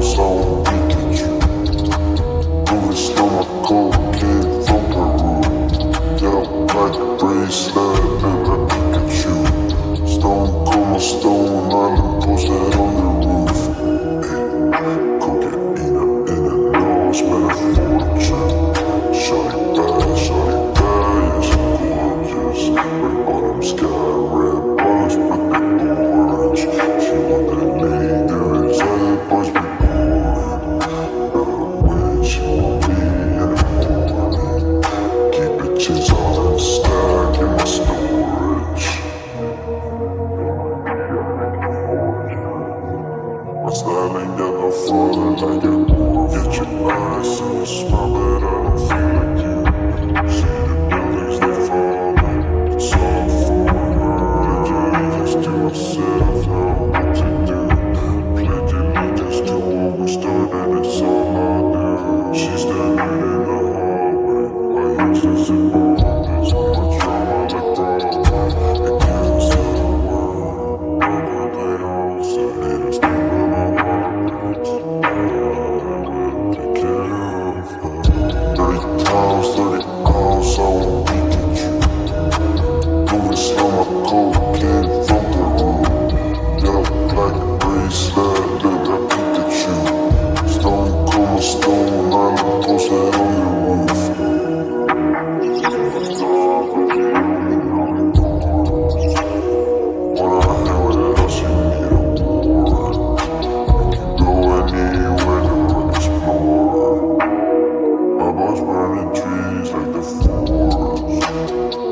house, I won't peek at you. Moving slow, my cocaine from Peru. Yellow black bracelet, look like Pikachu. Stone cold, my Stone Island posted on the roof. Ay, cocaine in the nose, smell a fortune. Shawty bad, yeah, she gorgeous. Red bottom sky, red bottoms, but they orange. She want that leader, it's other boys be boring. Better when she want me in the morning. Keep bitches all in stack in my storage. My style ain't never falling like it wore. Get your eyes and you smile, but I don't feel like you. See the buildings, they falling. It's all for her. Allegiance to myself, know what to do. Pledge allegiance to what we started, it's all I do. She's standing in the hallway, my useless and moments. So much drama like Broadway. It kills the world. Over they all say haters think about my heartbreaks. I will take care of her. 30 pounds, 30 ounce, I won't peek at you. Moving slow, my cocaine from Peru. Yellow black bracelet, look like Pikachu. Stone cold, my Stone Island posted on the roof. Wanna hang with us, you need a warrant. Go anywhere to explore. My boss burning trees like the forest.